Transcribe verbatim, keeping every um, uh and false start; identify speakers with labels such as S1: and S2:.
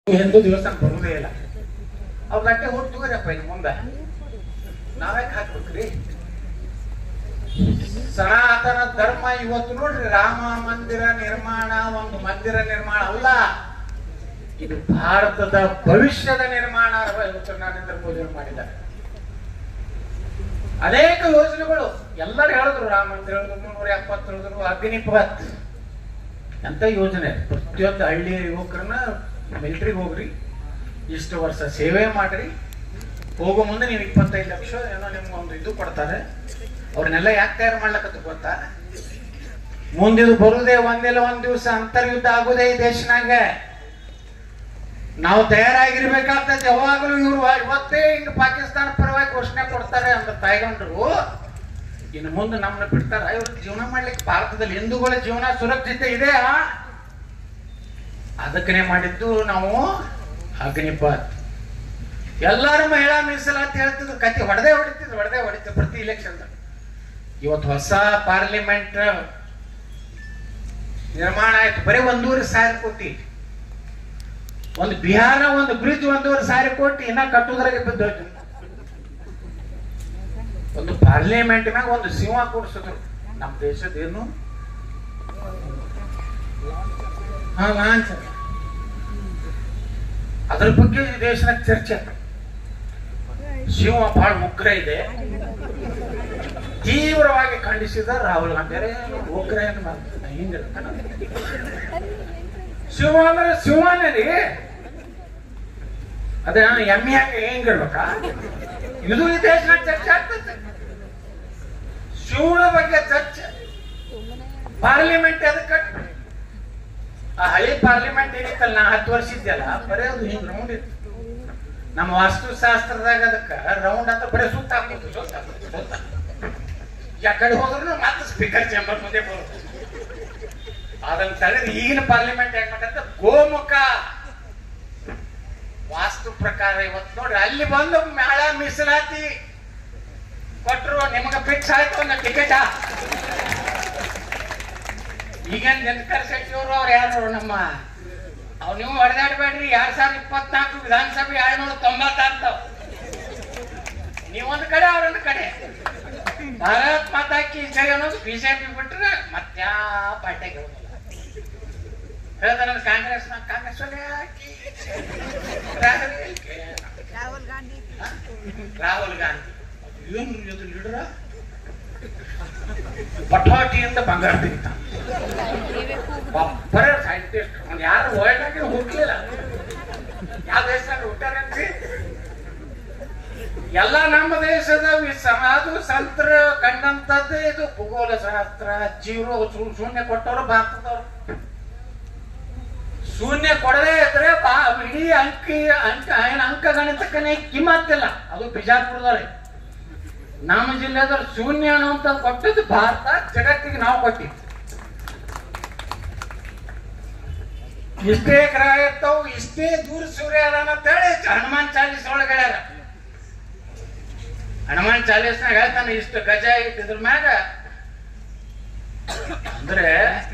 S1: ಹಿಂದೂ ದಿವಸ ಬರುವುದೇ ಇಲ್ಲ. ಅವ್ರ ಗಂಟೆ ಹೋಗಿ ತಗೋರಪ್ಪ ಇನ್ನು ಮುಂದೆ ನಾವ್ಯಾಕೆ ಹಾಕ್ಬೇಕ್ರಿ? ಸನಾತನ ಧರ್ಮ ಇವತ್ತು ನೋಡ್ರಿ, ರಾಮ ಮಂದಿರ ನಿರ್ಮಾಣ ಒಂದು ಮಂದಿರ ನಿರ್ಮಾಣ ಅಲ್ಲ, ಇದು ಭಾರತದ ಭವಿಷ್ಯದ ನಿರ್ಮಾಣ. ಇವತ್ತು ನರೇಂದ್ರ ಮೋದಿ ಮಾಡಿದ್ದಾರೆ ಅನೇಕ ಯೋಜನೆಗಳು. ಎಲ್ಲರೂ ಹೇಳಿದ್ರು, ರಾಮ ಮಂದಿರ ಹೇಳಿದ್ರು, ಮುನ್ನೂರ ಎಪ್ಪತ್ತು ಹೇಳಿದ್ರು, ಅಗ್ನಿಪಥ್ ಅಂತ ಯೋಜನೆ. ಪ್ರತಿಯೊಂದು ಹಳ್ಳಿಯ ಯುವಕರನ್ನ ಮಿಲಿಟರಿಗೆ ಹೋಗ್ರಿ, ಇಷ್ಟು ವರ್ಷ ಸೇವೆ ಮಾಡ್ರಿ, ಹೋಗೋ ಮುಂದೆ ನೀವು ಇಪ್ಪತ್ತೈದು ಲಕ್ಷ ಏನೋ ನಿಮ್ಗೆ ಒಂದು ಇದು ಕೊಡ್ತಾರೆ. ಅವ್ರನ್ನೆಲ್ಲ ಯಾಕೆ ತಯಾರು ಮಾಡ್ಲಕ್ಕ ಗೊತ್ತಾ? ಮುಂದಿದು ಬರುದೇ ಒಂದಿಲ್ಲ ಒಂದ್ ದಿವಸ ಅಂತರ್ಯುದ್ಧ ಆಗುದೇ ಈ ದೇಶನಾಗ. ನಾವು ತಯಾರಾಗಿರ್ಬೇಕಾಗ್ತದೆ ಯಾವಾಗಲೂ. ಇವ್ರು ಇವತ್ತೇ ಹಿಂಗ ಪಾಕಿಸ್ತಾನ ಪರವಾಗಿ ಘೋಷಣೆ ಕೊಡ್ತಾರೆ ಅಂತ ತಾಯ್ಗೊಂಡ್ರು, ಇನ್ನು ಮುಂದೆ ನಮ್ಮನ್ನ ಬಿಡ್ತಾರ? ಇವ್ರ ಜೀವನ ಮಾಡ್ಲಿಕ್ಕೆ ಭಾರತದಲ್ಲಿ ಹಿಂದೂಗಳ ಜೀವನ ಸುರಕ್ಷಿತ ಇದೆಯಾ? ಅದಕ್ಕನೆ ಮಾಡಿದ್ದು ನಾವು ಅಗ್ನಿಪಥ್. ಎಲ್ಲಾರು ಮಹಿಳಾ ಮೀಸಲಾತಿ ಹೇಳ್ತಿದ್ರು, ಕತ್ತಿ ಹೊಡೆದೇ ಹೊಡಿತಿದ್ರು, ಹೊಡೆದೇ ಹೊಡಿತಿದ್ರು ಪ್ರತಿ ಇಲೆಕ್ಷನ್. ಇವತ್ತು ಹೊಸ ಪಾರ್ಲಿಮೆಂಟ್ ನಿರ್ಮಾಣ ಆಯ್ತು, ಬರೀ ಒಂದೂವರೆ ಸಾವಿರ ಕೋಟಿ. ಒಂದು ಬಿಹಾರ ಒಂದು ಬ್ರಿಡ್ಜ್ ಒಂದೂವರೆ ಸಾವಿರ ಕೋಟಿ ಇನ್ನ ಕಟ್ಟುದ್ರಾಗೆ ಬಿದ್ದೋಯ್ತು. ಒಂದು ಪಾರ್ಲಿಮೆಂಟ್ ಮ್ಯಾಗ ಒಂದು ಸಿಂಹ ಕೂಡಿಸಿದ್ರು. ನಮ್ಮ ದೇಶದ ಏನು ಹಾ ಲಾಂಛ, ಅದ್ರ ಬಗ್ಗೆ ದೇಶದ ಚರ್ಚೆ. ಸಿಂಹ ಬಹಳ ಉಗ್ರ ಇದೆ, ತೀವ್ರವಾಗಿ ಖಂಡಿಸಿದ ರಾಹುಲ್ ಗಾಂಧಿ. ಉಗ್ರ ಏನು ಮಾಡ್ತಾರೆ ಹಿಂಗ? ಸಿಂಹ ಅಂದ್ರೆ ಸಿಂಹನೇ ರೀ, ಅದೇ ಎಮ್ಮೆ ಹಂಗೆ ಹೆಂಗಿರ್ಬೇಕಾ? ಇದು ಈ ದೇಶನಾಗ ಚರ್ಚೆ ಆಗ್ತದೆ. ಸಿಂಹದ ಬಗ್ಗೆ ಚರ್ಚೆ. ಪಾರ್ಲಿಮೆಂಟ್ ಅದಕ್ಕೆ ಆ ಹಳಿ ಪಾರ್ಲಿಮೆಂಟ್ ಏನಿತ್ತಲ್ಲ, ನಾ ಹತ್ತು ವರ್ಷ ಇದ್ದಲ್ಲ, ಬರೀ ಅದು ಹಿಂಗ್ ರೌಂಡ್ ಇತ್ತು. ನಮ್ಮ ವಾಸ್ತುಶಾಸ್ತ್ರದಾಗ ಅದಕ್ಕ ರೌಂಡ್ ಅಂತ ಬರೀ ಸುತ್ತ ಹಾಕೋದು, ಸುತ್ತ ಹಾಕೋದು, ಸುತ್ತ ಯಾಕಡೆ ಹೋದ್ರು ಮತ್ತೆ ಸ್ಪೀಕರ್ ಚೇಂಬರ್ ಮುಂದೆ ಬರೋದು. ಅದನ್ನ ತಡೆದು ಈಗಿನ ಪಾರ್ಲಿಮೆಂಟ್ ಹೆಂಗ್ ಮಾಡಂತ ಗೋಮುಖ ವಾಸ್ತು ಪ್ರಕಾರ. ಇವತ್ತು ನೋಡ್ರಿ, ಅಲ್ಲಿ ಬಂದು ಮೇಳ ಮೀಸಲಾತಿ ಕೊಟ್ಟರು, ನಿಮಗ ಫಿಕ್ಸ್ ಆಯ್ತು ಒಂದು ಟಿಕೆಟ್. ಈಗೇನ್ ದಿನಕರ್ ಶೆಟ್ಟಿ ಅವರು ಅವ್ರು ಯಾರು ನಮ್ಮ ಅವ್ ನೀವು ಹೊಡೆದಾಡ್ಬೇಡ್ರಿ. ಎರಡ್ ಸಾವಿರದ ಇಪ್ಪತ್ನಾಲ್ಕು ವಿಧಾನಸಭೆ ಏಳ್ನೂರ ತೊಂಬತ್ತಾರ್ತಾವ. ನೀವೊಂದ್ ಕಡೆ ಅವ್ರೊಂದ್ ಕಡೆ. ಭಾರತ್ ಮಾತಾ ಕಿ ಜೈ ಅನ್ನೋದು ಬಿಜೆಪಿ ಬಿಟ್ರೆ ಮತ್ಯಾ ಪಾರ್ಟಿಗೆ ಹೇಳೋದಿಲ್ಲ. ಹೇಳ್ತಾರ ಕಾಂಗ್ರೆಸ್ ಕಾಂಗ್ರೆಸ್ ರಾಹುಲ್ ಗಾಂಧಿ ರಾಹುಲ್ ಗಾಂಧಿ ಏನು ಲೀಡರ ಪಟಾಟಿಯಿಂದ ಬಂಗಾರ ತೆಗಿತ ಒಬ್ಬರ ಸೈಂಟಿಸ್ಟ್ ಯಾರು ವರ್ಲ್ಡ್ ಹುಟ್ಟಲಿಲ್ಲ. ಯಾವ ದೇಶದಲ್ಲಿ ಹುಟ್ಟಾರೇನ್ರಿ? ಎಲ್ಲ ನಮ್ಮ ದೇಶದ ಸಾಧು ಸಂತರ ಕಂಡಂತದ್ದೇ ಇದು. ಭೂಗೋಳ ಶಾಸ್ತ್ರ ಜೀರೋ ಶೂನ್ಯ ಕೊಟ್ಟವರು ಭಾರತದವ್ರು. ಶೂನ್ಯ ಕೊಡದೇ ಇದ್ರೆ ಬಾ ಇಡೀ ಅಂಕಿ ಅಂಕ ಅಂಕ ಗಣಿತಕ್ಕನೇ ಕಿಮ್ಮತ್ತಿಲ್ಲ. ಅದು ಬಿಜಾಪುರದವ್ರೆ. ನಮ್ಮ ಜಿಲ್ಲೆದವ್ರು ಶೂನ್ಯ ಅನ್ನುವಂತ ಕೊಟ್ಟದ್ದು ಭಾರತ ಜಗತ್ತಿಗೆ ನಾವು ಕೊಟ್ಟಿವಿ. ಇಷ್ಟೇ ಗ್ರಹ ಇರ್ತಾವು, ಇಷ್ಟೇ ದೂರ ಸೂರ್ಯ ಅದಾನ ಅಂತೇಳಿ ಹನುಮಾನ್ ಚಾಲೀಸ್ ಒಳಗೆ ಹೇಳ್ಯಾರ. ಹನುಮಾನ್ ಚಾಲೀಸ್ನಾಗ ಹೇಳ್ತಾನೆ, ಇಷ್ಟು ಗಜ ಇದ್ರ ಮ್ಯಾಗ ಅಂದ್ರೆ